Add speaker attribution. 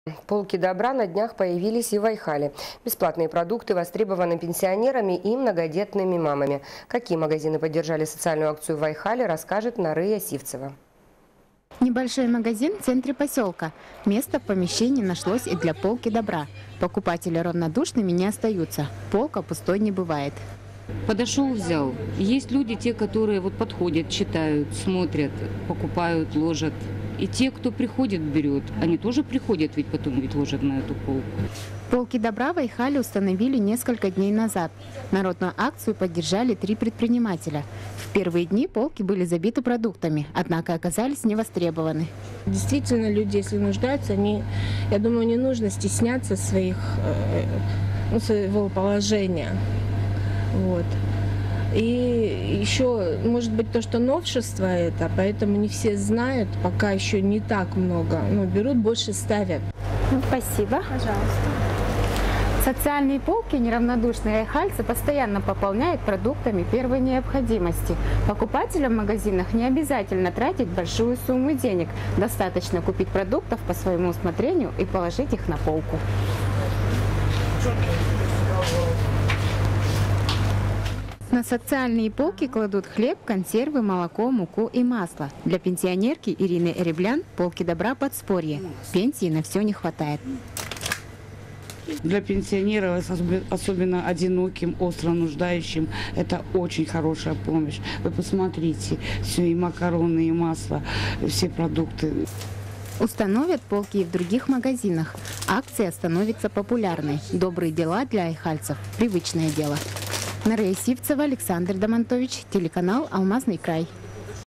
Speaker 1: Полки добра на днях появились и в Айхале. Бесплатные продукты востребованы пенсионерами и многодетными мамами. Какие магазины поддержали социальную акцию в Айхале, расскажет Нарыя Сивцева.
Speaker 2: Небольшой магазин в центре поселка. Место в помещении нашлось и для полки добра. Покупатели равнодушными не остаются. Полка пустой не бывает.
Speaker 3: Подошел, взял. Есть люди, те, которые вот подходят, читают, смотрят, покупают, ложат. И те, кто приходит, берет, они тоже приходят, ведь потом ведь ложат на эту полку.
Speaker 2: Полки добра в Айхале установили несколько дней назад. Народную акцию поддержали 3 предпринимателя. В первые дни полки были забиты продуктами, однако оказались невостребованы.
Speaker 4: Действительно, люди, если нуждаются, я думаю, не нужно стесняться своего положения. Вот. И еще, может быть, то, что новшество это, поэтому не все знают, пока еще не так много. Но берут, больше ставят.
Speaker 2: Спасибо.
Speaker 4: Пожалуйста.
Speaker 2: Социальные полки неравнодушные айхальцы постоянно пополняют продуктами первой необходимости. Покупателям в магазинах не обязательно тратить большую сумму денег. Достаточно купить продуктов по своему усмотрению и положить их на полку. На социальные полки кладут хлеб, консервы, молоко, муку и масло. Для пенсионерки Ирины Эреблян полки добра подспорье. Пенсии на все не хватает.
Speaker 5: Для пенсионеров, особенно одиноким, остро нуждающим, это очень хорошая помощь. Вы посмотрите, все и макароны, и масло, все продукты.
Speaker 2: Установят полки и в других магазинах. Акция становится популярной. Добрые дела для айхальцев – привычное дело. Нарыя Сивцева, Александр Домонтович, телеканал «Алмазный край».